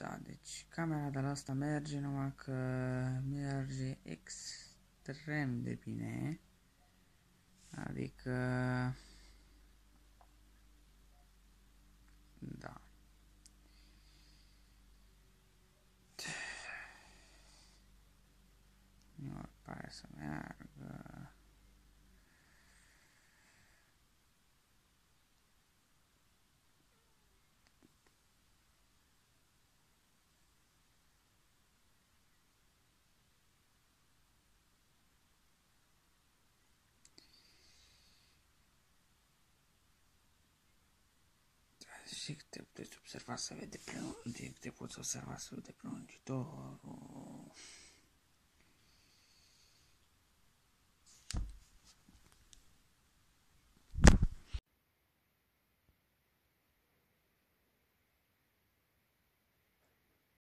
Da, deci camera de la asta merge, numai că merge extrem de bine. Adică... Da. Nu pare să meargă. Și te puteți observa să vede te poți observa să vede prelungitorul.